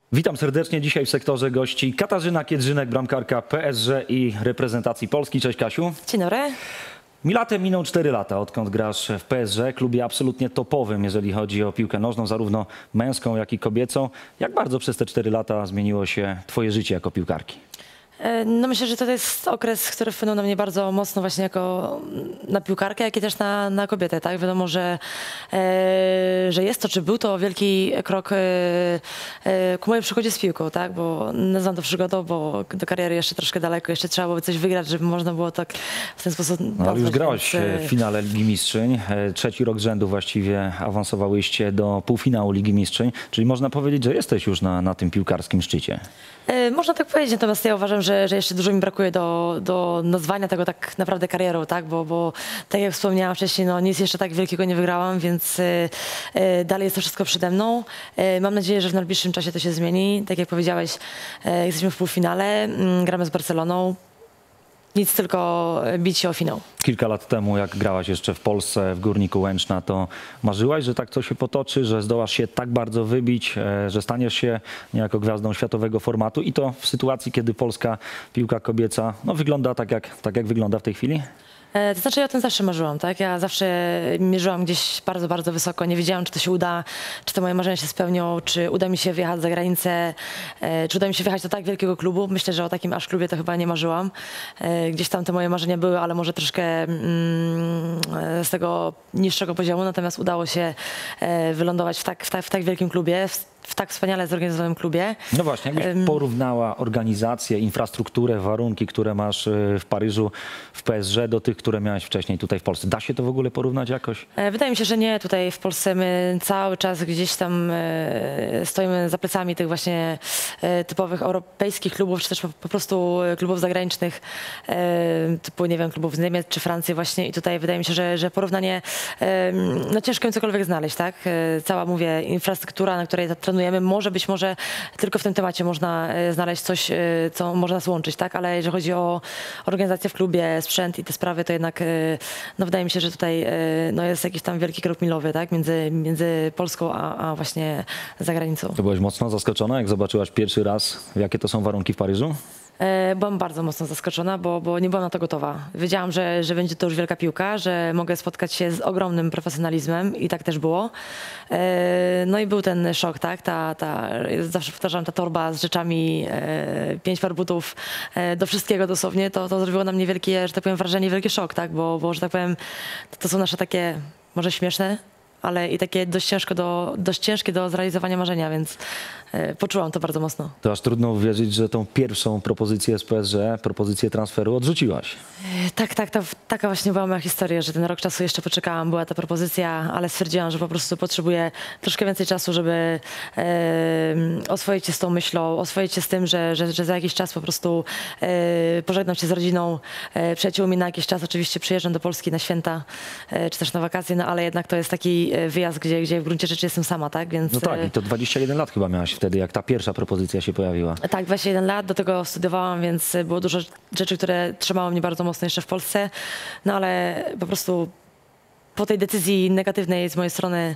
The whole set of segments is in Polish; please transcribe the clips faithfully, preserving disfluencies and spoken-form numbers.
Witam serdecznie. Dzisiaj w sektorze gości Katarzyna Kiedrzynek, bramkarka P S G i reprezentacji Polski. Cześć Kasiu. Dzień dobry. Milatem miną cztery lata, odkąd grasz w P S G, klubie absolutnie topowym, jeżeli chodzi o piłkę nożną, zarówno męską, jak i kobiecą. Jak bardzo przez te cztery lata zmieniło się twoje życie jako piłkarki? No myślę, że to jest okres, który wpłynął na mnie bardzo mocno właśnie jako na piłkarkę, jak i też na, na kobietę, tak? Wiadomo, że, e, że jest to, czy był to wielki krok e, e, ku mojej przygodzie z piłką, tak? Bo nazywam to przygodą, bo do kariery jeszcze troszkę daleko, jeszcze trzeba było coś wygrać, żeby można było tak w ten sposób... No, ale już grałaś więc... w finale Ligi Mistrzyń. Trzeci rok z rzędu właściwie awansowałyście do półfinału Ligi Mistrzyń, czyli można powiedzieć, że jesteś już na, na tym piłkarskim szczycie. Można tak powiedzieć, natomiast ja uważam, że, że jeszcze dużo mi brakuje do, do nazwania tego tak naprawdę karierą, tak? Bo, bo tak jak wspomniałam wcześniej, no nic jeszcze tak wielkiego nie wygrałam, więc y, y, dalej jest to wszystko przede mną. Y, mam nadzieję, że w najbliższym czasie to się zmieni. Tak jak powiedziałeś, y, jesteśmy w półfinale, y, gramy z Barceloną. Nic, tylko bić się o finał. Kilka lat temu, jak grałaś jeszcze w Polsce, w Górniku Łęczna, to marzyłaś, że tak coś się potoczy, że zdołasz się tak bardzo wybić, że staniesz się niejako gwiazdą światowego formatu i to w sytuacji, kiedy polska piłka kobieca no, wygląda tak jak, tak, jak wygląda w tej chwili? To znaczy ja o tym zawsze marzyłam, tak? Ja zawsze mierzyłam gdzieś bardzo, bardzo wysoko. Nie wiedziałam, czy to się uda, czy te moje marzenia się spełnią, czy uda mi się wyjechać za granicę, czy uda mi się wyjechać do tak wielkiego klubu. Myślę, że o takim aż klubie to chyba nie marzyłam. Gdzieś tam te moje marzenia były, ale może troszkę mm, z tego niższego poziomu. Natomiast udało się wylądować w tak, w tak, w tak wielkim klubie, w, w tak wspaniale zorganizowanym klubie. No właśnie, jakbyś porównała organizację, infrastrukturę, warunki, które masz w Paryżu, w P S G do tych, które miałaś wcześniej tutaj w Polsce. Da się to w ogóle porównać jakoś? Wydaje mi się, że nie. Tutaj w Polsce my cały czas gdzieś tam stoimy za plecami tych właśnie typowych europejskich klubów, czy też po prostu klubów zagranicznych, typu, nie wiem, klubów z Niemiec czy Francji właśnie. I tutaj wydaje mi się, że, że porównanie, no ciężko im cokolwiek znaleźć, tak? Cała, mówię, infrastruktura, na której trenujemy, może być może tylko w tym temacie można znaleźć coś, co może nas łączyć, tak? Ale jeżeli chodzi o organizację w klubie, sprzęt i te sprawy, to jednak no wydaje mi się, że tutaj no jest jakiś tam wielki krok milowy, tak? Między, między Polską a, a właśnie zagranicą. To byłaś mocno zaskoczona, jak zobaczyłaś pierwszy raz, jakie to są warunki w Paryżu? Byłam bardzo mocno zaskoczona, bo, bo nie byłam na to gotowa. Wiedziałam, że, że będzie to już wielka piłka, że mogę spotkać się z ogromnym profesjonalizmem i tak też było. No i był ten szok, tak? Ta, ta, zawsze powtarzam, ta torba z rzeczami, pięć par butów, do wszystkiego dosłownie, to, to zrobiło na mnie wielkie, że tak powiem, wrażenie, wielki szok, tak? Bo, bo że tak powiem, to, to są nasze takie, może śmieszne, ale i takie dość, ciężko do, dość ciężkie do zrealizowania marzenia, więc e, poczułam to bardzo mocno. To aż trudno uwierzyć, że tą pierwszą propozycję z P S G, propozycję transferu odrzuciłaś. E, tak, tak, to, taka właśnie była moja historia, że ten rok czasu jeszcze poczekałam, była ta propozycja, ale stwierdziłam, że po prostu potrzebuję troszkę więcej czasu, żeby e, oswoić się z tą myślą, oswoić się z tym, że, że, że za jakiś czas po prostu e, pożegnam się z rodziną, e, przyjaciółmi na jakiś czas. Oczywiście przyjeżdżam do Polski na święta, e, czy też na wakacje, no ale jednak to jest taki wyjazd, gdzie, gdzie w gruncie rzeczy jestem sama, tak? Więc, no tak, i to dwadzieścia jeden lat chyba miałaś wtedy, jak ta pierwsza propozycja się pojawiła. Tak, dwadzieścia jeden lat, do tego studiowałam, więc było dużo rzeczy, które trzymały mnie bardzo mocno jeszcze w Polsce, no ale po prostu po tej decyzji negatywnej z mojej strony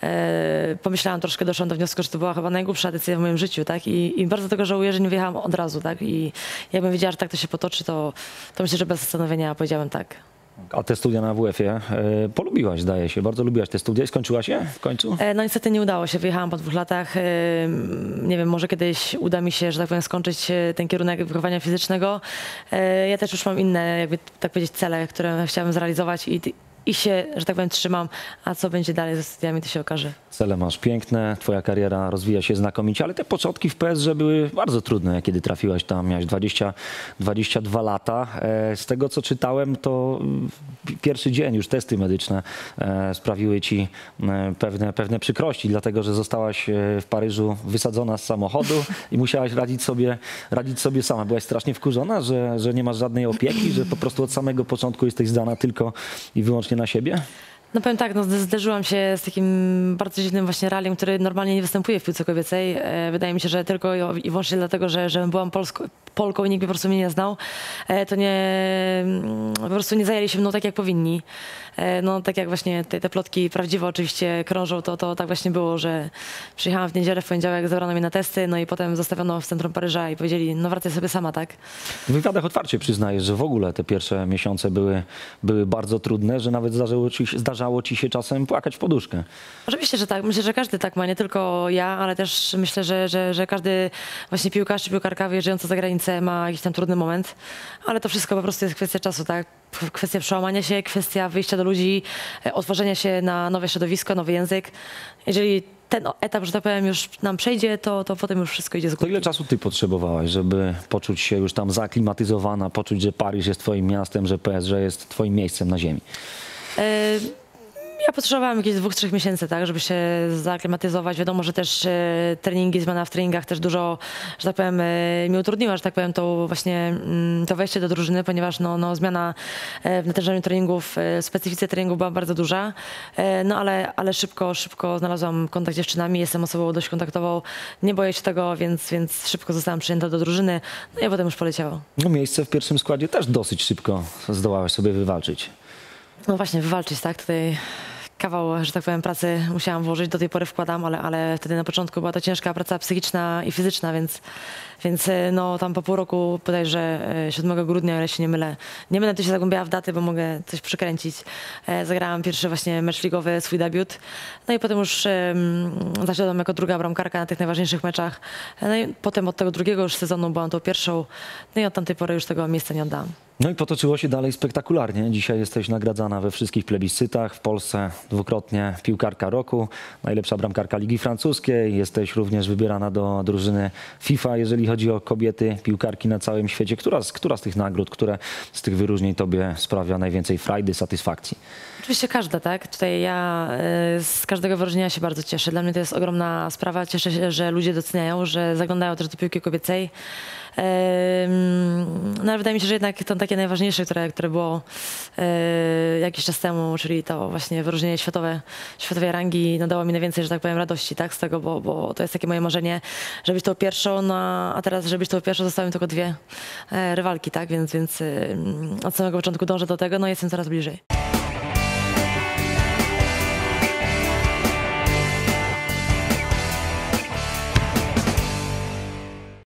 e, pomyślałam troszkę, doszłam do wniosku, że to była chyba najgłupsza decyzja w moim życiu, tak? I, i bardzo tego żałuję, że nie wyjechałam od razu, tak? I jakbym wiedziała, że tak to się potoczy, to, to myślę, że bez zastanowienia powiedziałam tak. A te studia na W F-ie e, polubiłaś, zdaje się, bardzo lubiłaś te studia i skończyłaś je w końcu? No niestety nie udało się, wyjechałam po dwóch latach. Nie wiem, może kiedyś uda mi się, że tak powiem, skończyć ten kierunek wychowania fizycznego. Ja też już mam inne, jakby tak powiedzieć, cele, które chciałabym zrealizować i i się, że tak powiem, trzymam, a co będzie dalej ze studiami, to się okaże. Cele masz piękne, twoja kariera rozwija się znakomicie, ale te początki w P S G były bardzo trudne, kiedy trafiłaś tam, miałeś dwadzieścia, dwadzieścia dwa lata. Z tego, co czytałem, to pierwszy dzień już testy medyczne sprawiły ci pewne, pewne przykrości, dlatego, że zostałaś w Paryżu wysadzona z samochodu i musiałaś radzić sobie, radzić sobie sama. Byłaś strasznie wkurzona, że, że nie masz żadnej opieki, że po prostu od samego początku jesteś zdana tylko i wyłącznie na siebie? No powiem tak, no zde- zderzyłam się z takim bardzo dziwnym właśnie realiem, który normalnie nie występuje w piłce kobiecej. E, Wydaje mi się, że tylko i i wyłącznie dlatego, że, że byłam Polsko, Polką i nikt po prostu mnie nie znał, e, to nie, mm, po prostu nie zajęli się mną tak, jak powinni. E, No tak jak właśnie te, te plotki prawdziwe oczywiście krążą, to, to tak właśnie było, że przyjechałam w niedzielę, w poniedziałek zabrano mnie na testy, no i potem zostawiono w centrum Paryża i powiedzieli, no wracaj sobie sama, tak? W wywiadach otwarcie przyznajesz, że w ogóle te pierwsze miesiące były, były bardzo trudne, że nawet zdarzało ci, się- zdarzało ci się czasem płakać w poduszkę. Oczywiście, że tak. Myślę, że każdy tak ma, nie tylko ja, ale też myślę, że, że, że każdy właśnie piłkarz czy piłkarka wyjeżdżająca za granicę ma jakiś tam trudny moment, ale to wszystko po prostu jest kwestia czasu, tak? Kwestia przełamania się, kwestia wyjścia do ludzi, e, otworzenia się na nowe środowisko, nowy język. Jeżeli ten etap, że tak powiem, już nam przejdzie, to, to potem już wszystko idzie z To górki. ile czasu ty potrzebowałaś, żeby poczuć się już tam zaaklimatyzowana, poczuć, że Paryż jest twoim miastem, że P S G jest twoim miejscem na ziemi? E, Ja potrzebowałam jakichś dwóch, trzech miesięcy, tak, żeby się zaaklimatyzować. Wiadomo, że też e, treningi, zmiana w treningach też dużo, że tak powiem, e, mi utrudniła, że tak powiem, to właśnie mm, to wejście do drużyny, ponieważ no, no, zmiana e, w natężeniu treningów, e, w specyfice treningu była bardzo duża. E, no ale, ale szybko, szybko znalazłam kontakt z dziewczynami, jestem osobą dość kontaktową, nie boję się tego, więc, więc szybko zostałam przyjęta do drużyny, no i potem już poleciało. No miejsce w pierwszym składzie też dosyć szybko zdołałaś sobie wywalczyć. No właśnie, wywalczyć, tak? Tutaj kawał, że tak powiem, pracy musiałam włożyć, do tej pory wkładam, ale, ale wtedy na początku była to ciężka praca psychiczna i fizyczna, więc, więc e, no tam po pół roku, bodajże e, siódmego grudnia, o ile się nie mylę, nie będę tu się zagłębiała w daty, bo mogę coś przekręcić. E, Zagrałam pierwszy właśnie mecz ligowy, swój debiut, no i potem już e, zasiadłam jako druga bramkarka na tych najważniejszych meczach. E, No i potem od tego drugiego już sezonu byłam tą pierwszą, no i od tamtej pory już tego miejsca nie oddałam. No i potoczyło się dalej spektakularnie. Dzisiaj jesteś nagradzana we wszystkich plebiscytach. W Polsce dwukrotnie piłkarka roku, najlepsza bramkarka Ligi Francuskiej. Jesteś również wybierana do drużyny FIFA, jeżeli chodzi o kobiety, piłkarki na całym świecie. Która z, która z tych nagród, które z tych wyróżnień tobie sprawia najwięcej frajdy, satysfakcji? Oczywiście każda, tak? Tutaj ja y, z każdego wyróżnienia się bardzo cieszę. Dla mnie to jest ogromna sprawa. Cieszę się, że ludzie doceniają, że zaglądają też do piłki kobiecej. Ym, No ale wydaje mi się, że jednak to takie najważniejsze, które, które było y, jakiś czas temu, czyli to właśnie wyróżnienie światowe, światowej rangi, no dało mi najwięcej, że tak powiem, radości, tak? Z tego, bo, bo to jest takie moje marzenie, żeby być tą pierwszą, no a teraz, żeby być tą pierwszą, zostały mi tylko dwie e, rywalki, tak? Więc, więc y, od samego początku dążę do tego, no i jestem coraz bliżej.